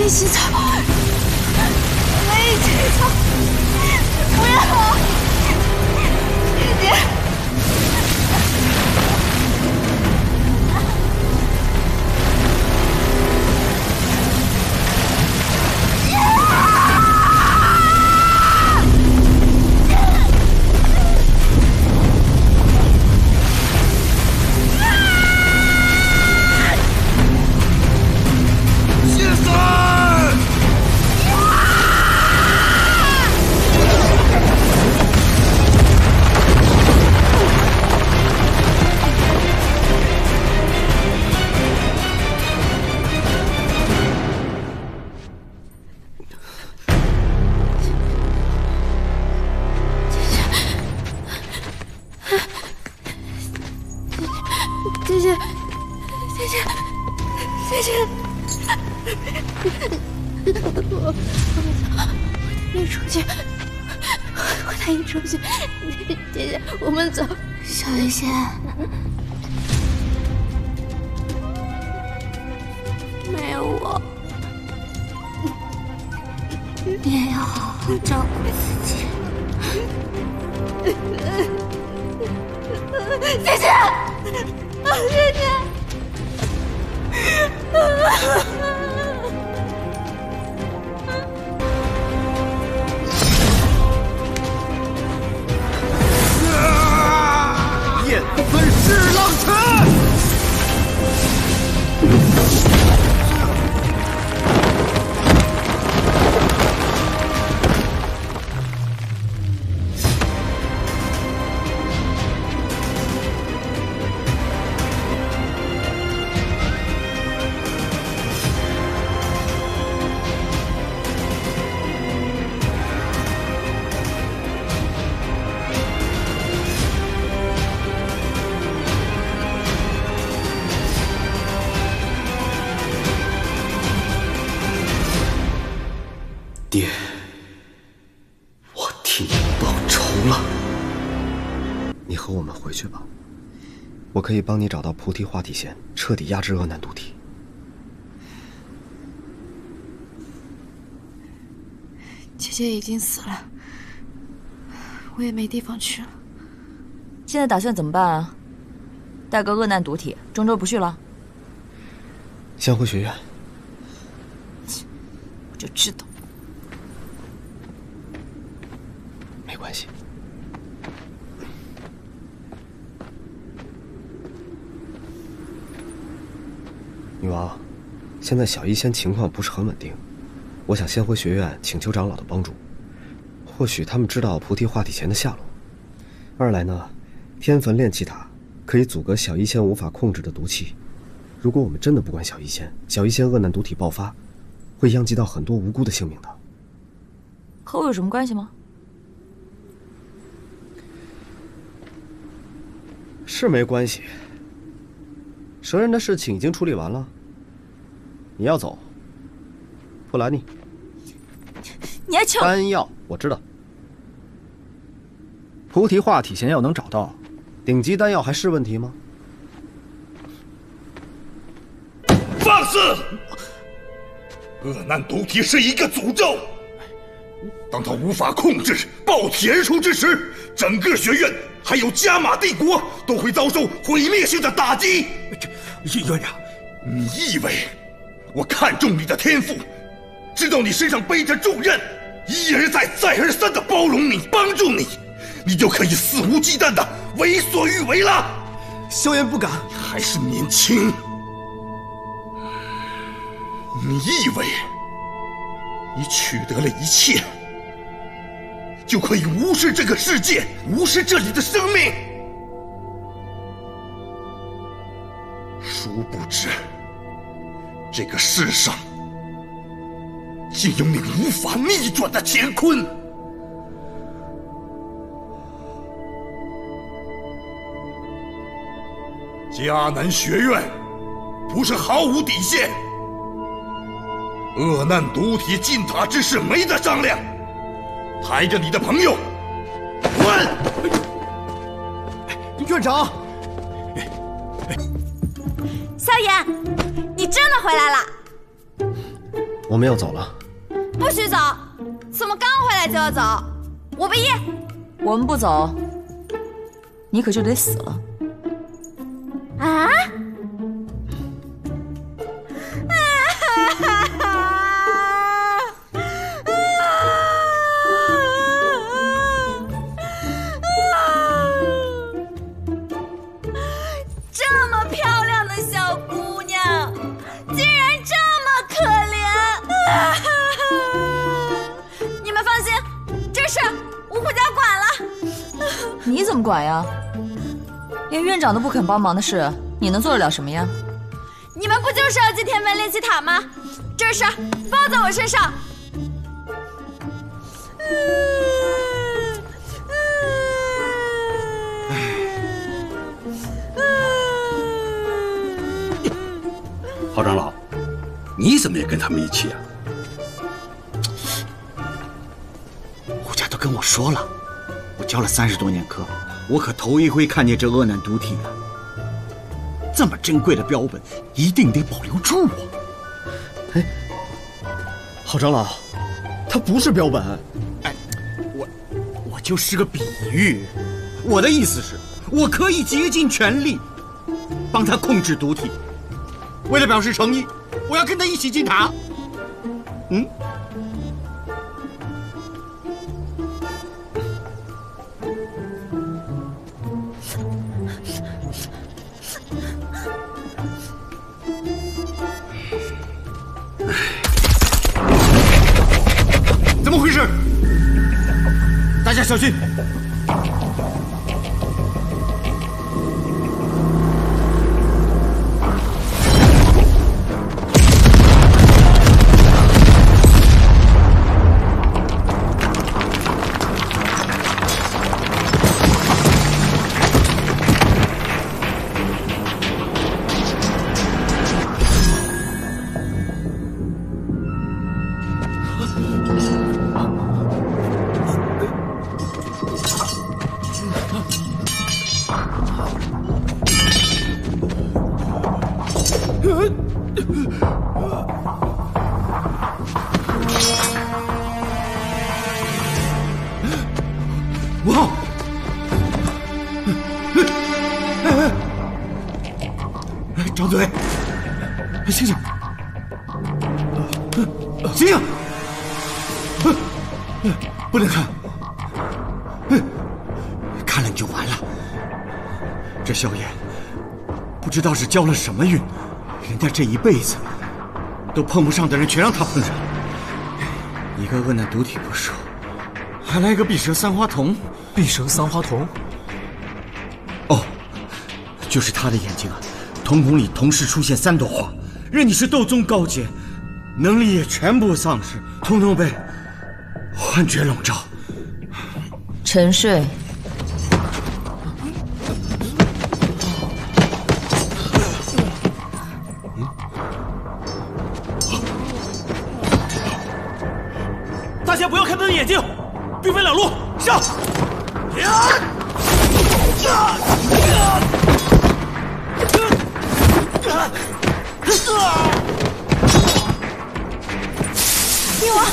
们一起走，我们一起走，不要，姐姐。 我带你出去，姐姐，我们走。小医仙，没有我，你也要好好照顾自己。姐姐，姐姐。 燕分侍郎臣。 爹，我替你报仇了。 你和我们回去吧，我可以帮你找到菩提化体仙，彻底压制恶难毒体。 姐姐已经死了，我也没地方去了。 现在打算怎么办啊？带个恶难毒体，终究不去了？ 先回学院。 我就知道。 没关系，女王，现在小医仙情况不是很稳定，我想先回学院请求长老的帮助，或许他们知道菩提化体仙的下落。二来呢，天坟炼气塔可以阻隔小医仙无法控制的毒气，如果我们真的不管小医仙，小医仙恶难毒体爆发，会殃及到很多无辜的性命的。 和我有什么关系吗？ 是没关系，蛇人的事情已经处理完了。你要走，普兰妮， 你还抢丹药？我知道， 菩提化体仙要能找到， 顶级丹药还是问题吗？ 放肆！恶难毒体是一个诅咒，当它无法控制爆体而出之时，整个学院。 还有加玛帝国都会遭受毁灭性的打击。 院长， 你以为我看中你的天赋，知道你身上背着重任，一而再、再而三的包容你、帮助你，你就可以肆无忌惮的为所欲为了？ 萧炎不敢， 你还是年轻。你以为你取得了一切？ 就可以无视这个世界，无视这里的生命。殊不知，这个世上竟有你无法逆转的乾坤。迦南学院不是毫无底线，恶难毒体进塔之事没得商量。 抬着你的朋友，滚！ 院长， 萧炎，你真的回来了！ 我们要走了。 不许走！怎么刚回来就要走？我不依。 我们不走，你可就得死了。 啊！这么漂亮的小姑娘，竟然这么可怜！你们放心，这事五虎家管了。 你怎么管呀？连院长都不肯帮忙的事，你能做得了什么呀？ 你们不就是要祭天坟炼气塔吗？这事包在我身上。 郝长老，你怎么也跟他们一起啊？ 胡家都跟我说了，我教了30多年课，我可头一回看见这恶难毒体啊！这么珍贵的标本，一定得保留住啊！ 哎，郝长老，它不是标本。 哎，我就是个比喻，我的意思是，我可以竭尽全力帮他控制毒体。为了表示诚意，我要跟他一起进塔。嗯。怎么回事？大家小心！吴昊，张嘴，醒醒，醒醒，不能看，看了你就完了。这萧炎不知道是交了什么运，人家这一辈子都碰不上的人全让他碰上，一个恶难毒体不说，还来个碧蛇三花瞳。 碧蛇三花瞳？ 哦，就是他的眼睛啊，瞳孔里同时出现3朵花，任你是斗宗高阶，能力也全部丧失，统统被幻觉笼罩。 沉睡。 大家不要看他的眼睛，兵分2路，上！ 帝王，